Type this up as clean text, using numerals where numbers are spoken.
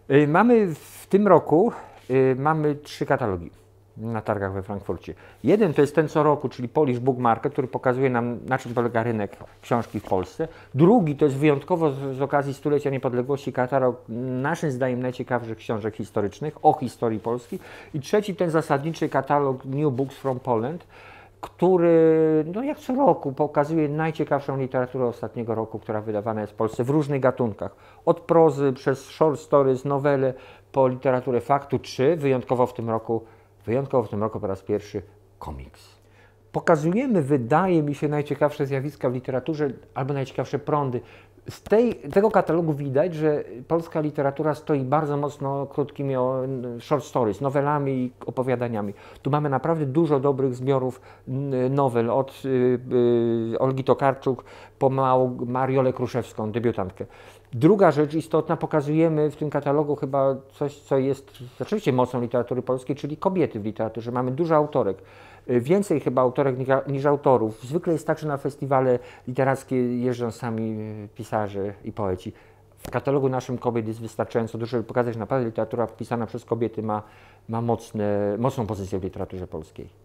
Mamy w tym roku mamy 3 katalogi na targach we Frankfurcie. Jeden to jest ten co roku, czyli Polish Book Market, który pokazuje nam, na czym polega rynek książki w Polsce. Drugi to jest wyjątkowo z okazji stulecia niepodległości katalog naszym zdaniem najciekawszych książek historycznych o historii Polski. I trzeci ten zasadniczy katalog New Books from Poland, który no jak co roku pokazuje najciekawszą literaturę ostatniego roku, która wydawana jest w Polsce w różnych gatunkach. Od prozy przez short stories, nowele, po literaturę faktu, czy wyjątkowo w tym roku po raz pierwszy komiks. Pokazujemy, wydaje mi się, najciekawsze zjawiska w literaturze albo najciekawsze prądy. Z tego katalogu widać, że polska literatura stoi bardzo mocno krótkimi short stories, nowelami i opowiadaniami. Tu mamy naprawdę dużo dobrych zbiorów nowel, od Olgi Tokarczuk po Mariolę Kruszewską, debiutantkę. Druga rzecz istotna, pokazujemy w tym katalogu chyba coś, co jest rzeczywiście mocą literatury polskiej, czyli kobiety w literaturze. Mamy dużo autorek. Więcej chyba autorek niż autorów. Zwykle jest tak, że na festiwale literackie jeżdżą sami pisarze i poeci. W katalogu naszym kobiet jest wystarczająco dużo, żeby pokazać, że naprawdę literatura pisana przez kobiety ma mocną pozycję w literaturze polskiej.